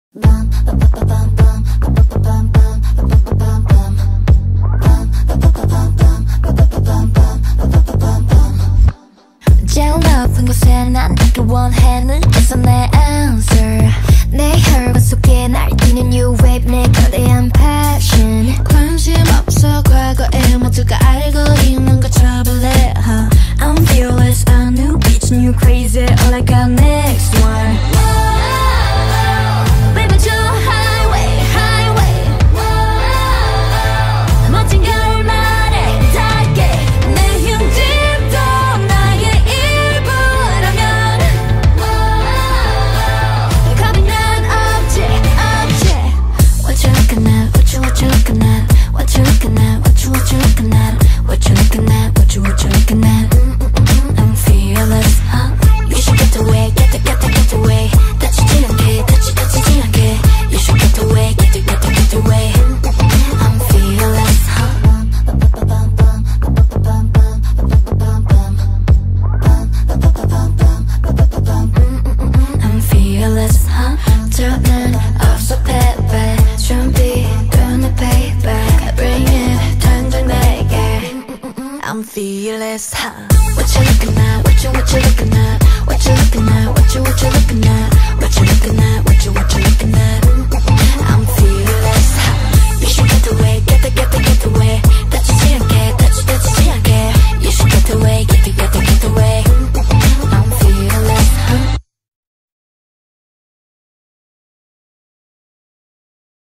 제일 높은 곳에 난 닿길 원해 느껴서 내 answer 내 혈관 속에 날뛰는 new wave 내 거대한 passion 관심 없어 과거에 모두가 알고 있는 거 trouble I'm fearless a new bitch new crazy all I got next one Baby 저 highway highway 멋진 결말에 닿게 내 흉집도 나의 일부라면 겁이 난 없지 없지 What you looking at what you looking at what you looking at what you looking at what you looking at what you looking at I'm fearless You should get away get away 다치지 않게 다치지 않게 You should get away get away I'm fearless I'm fearless 저는 없어 패배 준비된 내 payback Bring it 당장 내게 I'm fearless What you looking at what you looking at what you looking at what you looking at what you looking at what you looking at I'm fearless You should get away